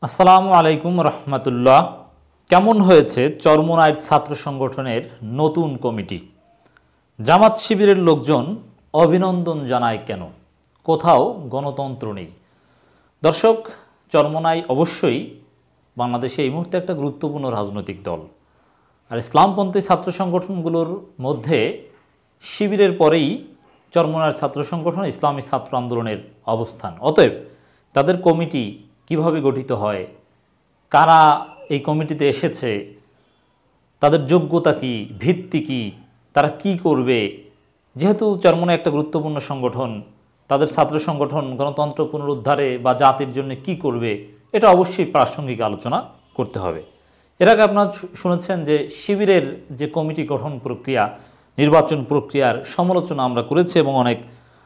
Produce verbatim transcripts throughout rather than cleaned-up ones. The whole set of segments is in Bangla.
আসসালামু আলাইকুম রহমতুল্লাহ। কেমন হয়েছে চরমোনাইর ছাত্র সংগঠনের নতুন কমিটি? জামাত শিবিরের লোকজন অভিনন্দন জানায় কেন? কোথাও গণতন্ত্র নেই। দর্শক, চরমোনাই অবশ্যই বাংলাদেশে এই মুহূর্তে একটা গুরুত্বপূর্ণ রাজনৈতিক দল, আর ইসলামপন্থী ছাত্র সংগঠনগুলোর মধ্যে শিবিরের পরেই চরমোনাইর ছাত্র সংগঠন ইসলামী ছাত্র আন্দোলনের অবস্থান। অতএব তাদের কমিটি কিভাবে গঠিত হয়, কারা এই কমিটিতে এসেছে, তাদের যোগ্যতা কি, ভিত্তি কি, তারা কি করবে, যেহেতু চরমোনাই একটা গুরুত্বপূর্ণ সংগঠন, তাদের ছাত্র সংগঠন গণতন্ত্র পুনরুদ্ধারে বা জাতির জন্য কি করবে, এটা অবশ্যই প্রাসঙ্গিক আলোচনা করতে হবে। এর আগে আপনারা শুনেছেন যে শিবিরের যে কমিটি গঠন প্রক্রিয়া, নির্বাচন প্রক্রিয়ার সমালোচনা আমরা করেছি এবং অনেক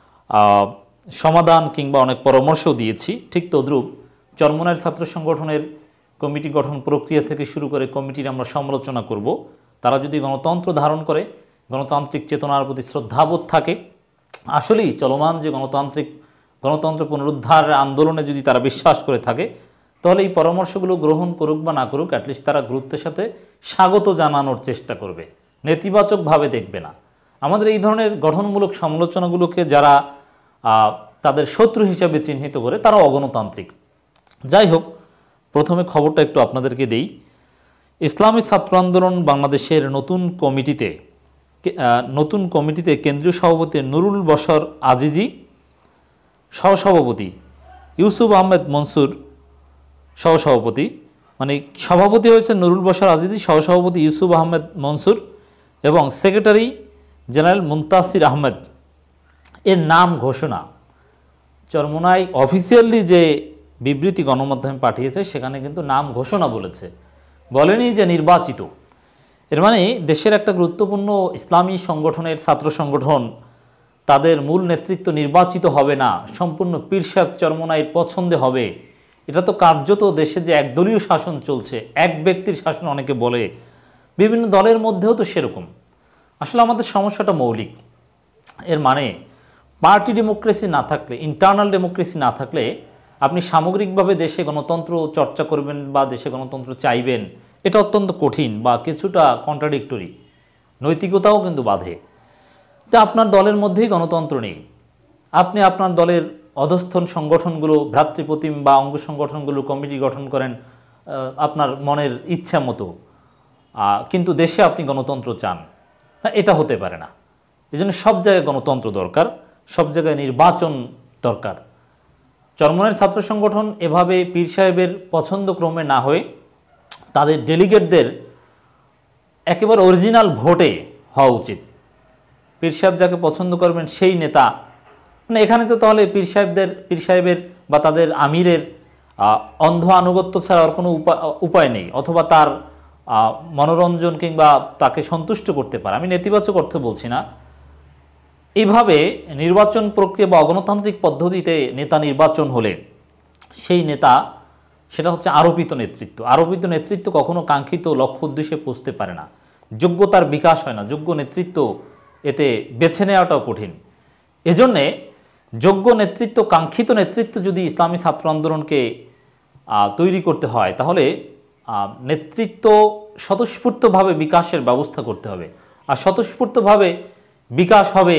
সমাধান কিংবা অনেক পরামর্শও দিয়েছি। ঠিক তদ্রূপ চরমোনাইর ছাত্র সংগঠনের কমিটি গঠন প্রক্রিয়া থেকে শুরু করে কমিটির আমরা সমালোচনা করব। তারা যদি গণতন্ত্র ধারণ করে, গণতান্ত্রিক চেতনার প্রতি শ্রদ্ধাবোধ থাকে, আসলেই চলমান যে গণতান্ত্রিক গণতন্ত্র পুনরুদ্ধার আন্দোলনে যদি তারা বিশ্বাস করে থাকে, তাহলে এই পরামর্শগুলো গ্রহণ করুক বা না করুক, অ্যাটলিস্ট তারা গুরুত্বের সাথে স্বাগত জানানোর চেষ্টা করবে, নেতিবাচকভাবে দেখবে না। আমাদের এই ধরনের গঠনমূলক সমালোচনাগুলোকে যারা তাদের শত্রু হিসাবে চিহ্নিত করে, তারা অগণতান্ত্রিক। যাই হোক, প্রথমে খবরটা একটু আপনাদেরকে দেই। ইসলামী ছাত্র আন্দোলন বাংলাদেশের নতুন কমিটিতে নতুন কমিটিতে কেন্দ্রীয় সভাপতি নুরুল বশর আজিজি, সহসভাপতি ইউসুফ আহমেদ মনসুর, সহসভাপতি মানে সভাপতি হয়েছে নুরুল বশর আজিজি, সহসভাপতি ইউসুফ আহমেদ মনসুর এবং সেক্রেটারি জেনারেল মুনতাসির আহমেদ। এর নাম ঘোষণা চরমোনাই অফিসিয়ালি যে বিবৃতি গণমাধ্যমে পাঠিয়েছে সেখানে কিন্তু নাম ঘোষণা বলেছে, বলেনি যে নির্বাচিত। এর মানে দেশের একটা গুরুত্বপূর্ণ ইসলামী সংগঠনের ছাত্র সংগঠন, তাদের মূল নেতৃত্ব নির্বাচিত হবে না, সম্পূর্ণ পীর সাহেব চরমোনাইয়ের পছন্দে হবে। এটা তো কার্যত দেশে যে একদলীয় শাসন চলছে, এক ব্যক্তির শাসন অনেকে বলে, বিভিন্ন দলের মধ্যেও তো সেরকম। আসলে আমাদের সমস্যাটা মৌলিক। এর মানে পার্টি ডেমোক্রেসি না থাকলে, ইন্টারনাল ডেমোক্রেসি না থাকলে আপনি সামগ্রিকভাবে দেশে গণতন্ত্র চর্চা করবেন বা দেশে গণতন্ত্র চাইবেন, এটা অত্যন্ত কঠিন বা কিছুটা কন্ট্রাডিক্টরি, নৈতিকতাও কিন্তু বাধে। তা আপনার দলের মধ্যেই গণতন্ত্র নেই, আপনি আপনার দলের অধস্থন সংগঠনগুলো, ভ্রাতৃপ্রতিম বা অঙ্গ সংগঠনগুলো কমিটি গঠন করেন আপনার মনের ইচ্ছা মতো, কিন্তু দেশে আপনি গণতন্ত্র চান না, এটা হতে পারে না। এই জন্য সব জায়গায় গণতন্ত্র দরকার, সব জায়গায় নির্বাচন দরকার। চরমোনাইর ছাত্র সংগঠন এভাবে পীর সাহেবের পছন্দক্রমে না হয়ে তাদের ডেলিগেটদের একেবারে অরিজিনাল ভোটে হওয়া উচিত। পীর সাহেব যাকে পছন্দ করবেন সেই নেতা, মানে এখানে তো তাহলে পীর সাহেবদের পীর সাহেবের বা তাদের আমিরের অন্ধ আনুগত্য ছাড়া আর কোনো উপায় নেই, অথবা তার মনোরঞ্জন কিংবা তাকে সন্তুষ্ট করতে পারে। আমি নেতিবাচক অর্থে বলছি না। এইভাবে নির্বাচন প্রক্রিয়া বা অগণতান্ত্রিক পদ্ধতিতে নেতা নির্বাচন হলে সেই নেতা, সেটা হচ্ছে আরোপিত নেতৃত্ব। আরোপিত নেতৃত্ব কখনো কাঙ্ক্ষিত লক্ষ্য উদ্দেশ্যে পৌঁছতে পারে না, যোগ্যতার বিকাশ হয় না, যোগ্য নেতৃত্ব এতে বেছে নেওয়াটাও কঠিন। এজন্যে যোগ্য নেতৃত্ব, কাঙ্ক্ষিত নেতৃত্ব যদি ইসলামী ছাত্র আন্দোলনকে তৈরি করতে হয়, তাহলে নেতৃত্ব স্বতঃস্ফূর্তভাবে বিকাশের ব্যবস্থা করতে হবে। আর স্বতঃস্ফূর্তভাবে বিকাশ হবে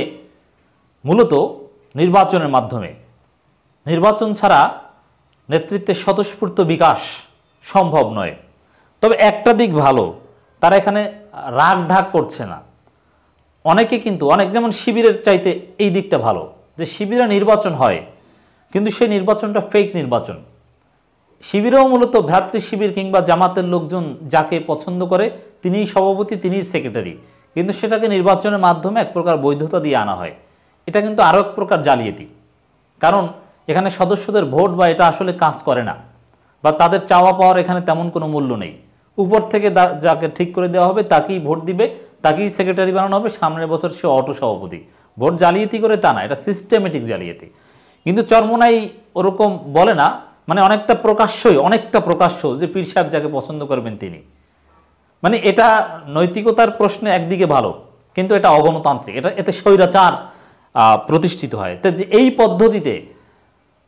মূলত নির্বাচনের মাধ্যমে। নির্বাচন ছাড়া নেতৃত্বের স্বতঃস্ফূর্ত বিকাশ সম্ভব নয়। তবে একটা দিক ভালো, তারা এখানে রাগ ঢাক করছে না। অনেকে কিন্তু অনেক, যেমন শিবিরের চাইতে এই দিকটা ভালো যে শিবিরে নির্বাচন হয়, কিন্তু সেই নির্বাচনটা ফেক নির্বাচন। শিবিরেও মূলত ভ্রাতৃ শিবির কিংবা জামাতের লোকজন যাকে পছন্দ করে তিনিই সভাপতি, তিনিই সেক্রেটারি, কিন্তু সেটাকে নির্বাচনের মাধ্যমে এক প্রকার বৈধতা দিয়ে আনা হয়। এটা কিন্তু আরও এক প্রকার জালিয়াতি, কারণ এখানে সদস্যদের ভোট বা এটা আসলে কাজ করে না, বা তাদের চাওয়া পাওয়ার এখানে তেমন কোনো মূল্য নেই। উপর থেকে যাকে ঠিক করে দেওয়া হবে তাকেই ভোট দিবে, তাকেই সেক্রেটারি বানানো হবে, সামনের বছর সে অটো সভাপতি। ভোট জালিয়াতি করে তা না, এটা সিস্টেমেটিক জালিয়াতি। কিন্তু চরমোনাই ওরকম বলে না, মানে অনেকটা প্রকাশ্যই, অনেকটা প্রকাশ্য যে পীর সাহেব যাকে পছন্দ করবেন তিনি। মানে এটা নৈতিকতার প্রশ্নে একদিকে ভালো, কিন্তু এটা অগণতান্ত্রিক, এটা এতে স্বৈরাচার প্রতিষ্ঠিত হয়। তো যে এই পদ্ধতিতে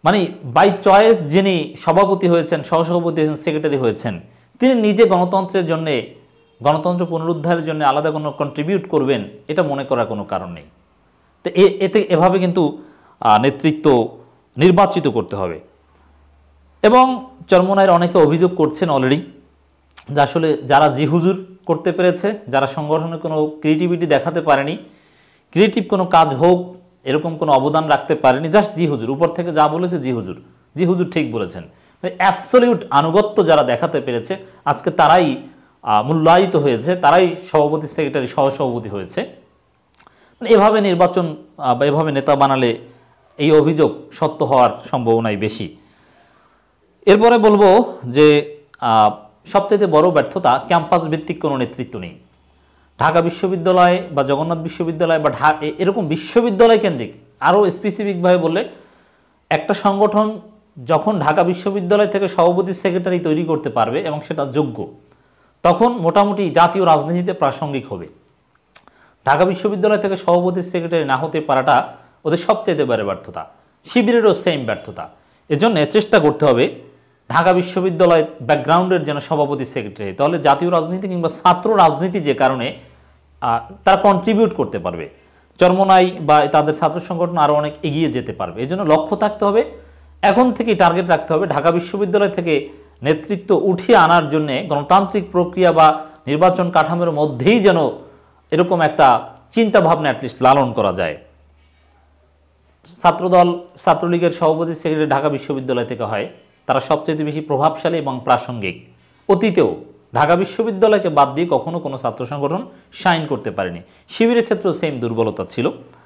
মানে বাই চয়েস যিনি সভাপতি হয়েছেন, সহসভাপতি হয়েছেন, সেক্রেটারি হয়েছেন, তিনি নিজে গণতন্ত্রের জন্য, গণতন্ত্র পুনরুদ্ধারের জন্য আলাদা কোনো কন্ট্রিবিউট করবেন এটা মনে করার কোনো কারণ নেই। তো এতে এভাবে কিন্তু নেতৃত্ব নির্বাচিত করতে হবে। এবং চরমোনাইয়ের অনেকে অভিযোগ করছেন অলরেডি যে আসলে যারা জি হুজুর করতে পেরেছে, যারা সংগঠনে কোনো ক্রিয়েটিভিটি দেখাতে পারেনি, ক্রিয়েটিভ কোনো কাজ হোক এরকম কোনো অবদান রাখতে পারেনি, জাস্ট জি হুজুর, উপর থেকে যা বলেছে জি হুজুর, জি হুজুর ঠিক বলেছেন, অ্যাবসলিউট আনুগত্য যারা দেখাতে পেরেছে আজকে তারাই মূল্যায়িত হয়েছে, তারাই সভাপতি, সেক্রেটারি, সহসভাপতি হয়েছে। এভাবে নির্বাচন বা এভাবে নেতা বানালে এই অভিযোগ সত্য হওয়ার সম্ভাবনাই বেশি। এরপরে বলবো যে সবচেয়ে বড় ব্যর্থতা, ক্যাম্পাস ভিত্তিক কোনো নেতৃত্ব নেই। ঢাকা বিশ্ববিদ্যালয় বা জগন্নাথ বিশ্ববিদ্যালয় বা এরকম বিশ্ববিদ্যালয় কেন্দ্রিক, আরও স্পেসিফিকভাবে বললে একটা সংগঠন যখন ঢাকা বিশ্ববিদ্যালয় থেকে সভাপতি, সেক্রেটারি তৈরি করতে পারবে এবং সেটা যোগ্য, তখন মোটামুটি জাতীয় রাজনীতিতে প্রাসঙ্গিক হবে। ঢাকা বিশ্ববিদ্যালয় থেকে সভাপতি, সেক্রেটারি না হতে পারাটা ওদের সবচেয়ে বড় ব্যর্থতা। শিবিরেরও সেম ব্যর্থতা। এজন্য চেষ্টা করতে হবে ঢাকা বিশ্ববিদ্যালয় ব্যাকগ্রাউন্ডের যেন সভাপতি, সেক্রেটারি, তাহলে জাতীয় রাজনীতি কিংবা ছাত্র রাজনীতি যে কারণে তারা কন্ট্রিবিউট করতে পারবে, চরমোনাই বা তাদের ছাত্র সংগঠন আরও অনেক এগিয়ে যেতে পারবে। এই জন্য লক্ষ্য থাকতে হবে, এখন থেকেই টার্গেট রাখতে হবে ঢাকা বিশ্ববিদ্যালয় থেকে নেতৃত্ব উঠিয়ে আনার জন্য গণতান্ত্রিক প্রক্রিয়া বা নির্বাচন কাঠামোর মধ্যেই যেন এরকম একটা চিন্তা ভাবনা অ্যাটলিস্ট লালন করা যায়। ছাত্রদল, ছাত্রলীগের সভাপতি, সেক্রেটারি ঢাকা বিশ্ববিদ্যালয় থেকে হয়, তারা সবচেয়ে বেশি প্রভাবশালী এবং প্রাসঙ্গিক। অতীতেও ঢাকা বিশ্ববিদ্যালয়কে বাদ দিয়ে কখনো কোনো ছাত্র সংগঠন শাইন করতে পারেনি। শিবিরের ক্ষেত্রেও সেম দুর্বলতা ছিল।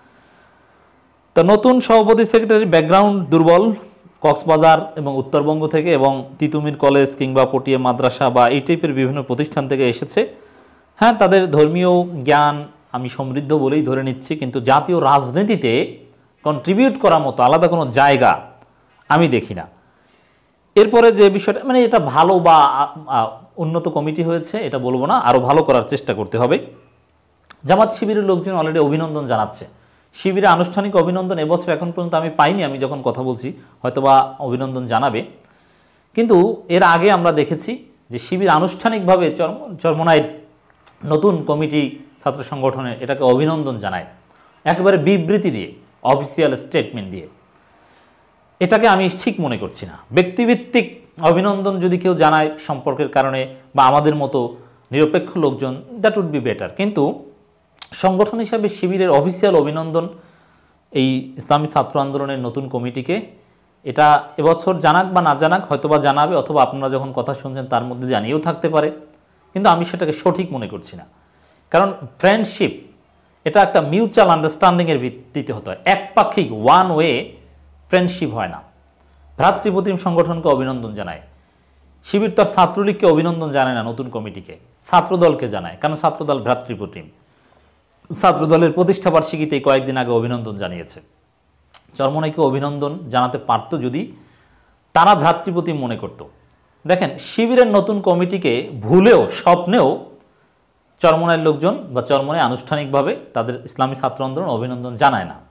তো নতুন সভাপতি, সেক্রেটারি ব্যাকগ্রাউন্ড দুর্বল, কক্সবাজার এবং উত্তরবঙ্গ থেকে এবং তিতুমির কলেজ কিংবা পটিয়া মাদ্রাসা বা এই টাইপের বিভিন্ন প্রতিষ্ঠান থেকে এসেছে। হ্যাঁ, তাদের ধর্মীয় জ্ঞান আমি সমৃদ্ধ বলেই ধরে নিচ্ছি, কিন্তু জাতীয় রাজনীতিতে কন্ট্রিবিউট করার মতো আলাদা কোনো জায়গা আমি দেখি না। এরপরে যে বিষয়টা, মানে এটা ভালো বা উন্নত কমিটি হয়েছে এটা বলবো না, আরও ভালো করার চেষ্টা করতে হবে। জামাত শিবিরের লোকজন অলরেডি অভিনন্দন জানাচ্ছে। শিবিরে আনুষ্ঠানিক অভিনন্দন এবছর এখন পর্যন্ত আমি পাইনি, আমি যখন কথা বলছি হয়তোবা অভিনন্দন জানাবে, কিন্তু এর আগে আমরা দেখেছি যে শিবির আনুষ্ঠানিকভাবে চরমোনাইয়ের নতুন কমিটি ছাত্র সংগঠনের এটাকে অভিনন্দন জানায়, একেবারে বিবৃতি দিয়ে, অফিসিয়াল স্টেটমেন্ট দিয়ে। এটাকে আমি ঠিক মনে করছি না। ব্যক্তিভিত্তিক অভিনন্দন যদি কেউ জানায় সম্পর্কের কারণে বা আমাদের মতো নিরপেক্ষ লোকজন, দ্যাট উড বি বেটার, কিন্তু সংগঠন হিসাবে শিবিরের অফিসিয়াল অভিনন্দন এই ইসলামী ছাত্র আন্দোলনের নতুন কমিটিকে, এটা এবছর জানাক বা না জানাক হয়তোবা জানাবে, অথবা আপনারা যখন কথা শুনছেন তার মধ্যে জানিয়েও থাকতে পারে, কিন্তু আমি সেটাকে সঠিক মনে করছি না। কারণ ফ্রেন্ডশিপ এটা একটা মিউচুয়াল আন্ডারস্ট্যান্ডিংয়ের ভিত্তিতে হতে হয়, একপাক্ষিক ওয়ান ওয়ে ফ্রেন্ডশিপ হয় না। ভ্রাতৃপ্রতিম সংগঠনকে অভিনন্দন জানায় শিবির, তার ছাত্রলীগকে অভিনন্দন জানায় না, নতুন কমিটিকে ছাত্রদলকে জানায়। কারণ ছাত্রদল ভ্রাতৃপ্রতিম, ছাত্রদলের প্রতিষ্ঠাবার্ষিকীতে কয়েকদিন আগে অভিনন্দন জানিয়েছে। চরমোনাইকে অভিনন্দন জানাতে পারত যদি তারা ভ্রাতৃপ্রতিম মনে করত। দেখেন, শিবিরের নতুন কমিটিকে ভুলেও স্বপ্নেও চরমোনাইয়ের লোকজন বা চরমোনাই আনুষ্ঠানিকভাবে তাদের ইসলামী ছাত্র আন্দোলন অভিনন্দন জানায় না।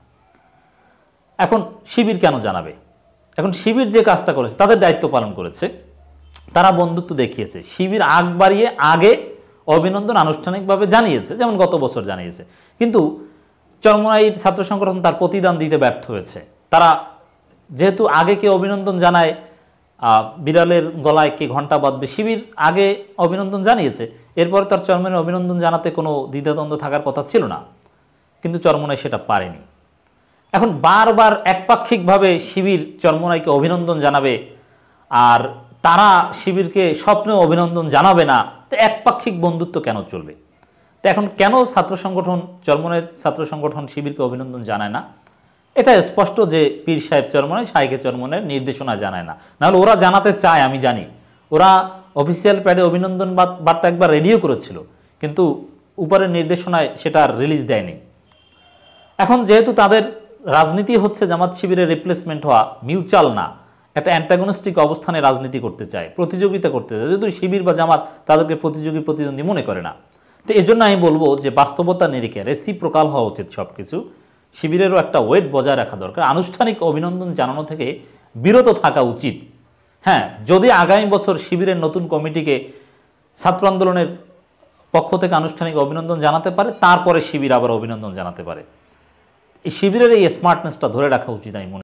এখন শিবির কেন জানাবে? এখন শিবির যে কাজটা করেছে, তাদের দায়িত্ব পালন করেছে, তারা বন্ধুত্ব দেখিয়েছে। শিবির আগ বাড়িয়ে আগে অভিনন্দন আনুষ্ঠানিকভাবে জানিয়েছে, যেমন গত বছর জানিয়েছে, কিন্তু চরমোনাই ছাত্র সংগঠন তার প্রতিদান দিতে ব্যর্থ হয়েছে। তারা যেহেতু আগে কে অভিনন্দন জানায়, বিড়ালের গলায় কে ঘন্টা বাঁধবে, শিবির আগে অভিনন্দন জানিয়েছে, এরপরে তার চরমোনাই অভিনন্দন জানাতে কোনো দ্বিধাদ্বন্দ্ব থাকার কথা ছিল না, কিন্তু চরমোনাই সেটা পারেনি। এখন বারবার একপাক্ষিকভাবে শিবির চরমোনাইকে অভিনন্দন জানাবে আর তারা শিবিরকে স্বপ্নেও অভিনন্দন জানাবে না, তো একপাক্ষিক বন্ধুত্ব কেন চলবে? তো এখন কেন ছাত্র সংগঠন, চরমোনাইয়ের ছাত্র সংগঠন শিবিরকে অভিনন্দন জানায় না? এটা স্পষ্ট যে পীর সাহেব চরমোনাই, শাইখে চরমোনাইয়ের নির্দেশনা জানায় না, নাহলে ওরা জানাতে চায়, আমি জানি। ওরা অফিসিয়াল প্যাডে অভিনন্দন বার্তা একবার রেডিও করেছিল, কিন্তু উপরের নির্দেশনায় সেটা রিলিজ দেয়নি। এখন যেহেতু তাদের রাজনীতি হচ্ছে জামাত শিবিরের রিপ্লেসমেন্ট হওয়া, মিউচুয়াল না, একটা অ্যান্টাগনিস্টিক অবস্থানে রাজনীতি করতে চায়, প্রতিযোগিতা করতে চায়, যেহেতু শিবির বা জামাত তাদেরকে প্রতিযোগী প্রতিদ্বন্দ্বী মনে করে না। তো এই জন্য আমি বলবো যে বাস্তবতা নিরিখে রেসিপ্রোকাল হওয়া উচিত সব কিছু। শিবিরেরও একটা ওয়েট বজায় রাখা দরকার। আনুষ্ঠানিক অভিনন্দন জানানো থেকে বিরত থাকা উচিত। হ্যাঁ, যদি আগামী বছর শিবিরের নতুন কমিটিকে ছাত্র আন্দোলনের পক্ষ থেকে আনুষ্ঠানিক অভিনন্দন জানাতে পারে, তারপরে শিবির আবার অভিনন্দন জানাতে পারে। এই শিবিরের এই স্মার্টনেসটা ধরে রাখা উচিত আমি মনে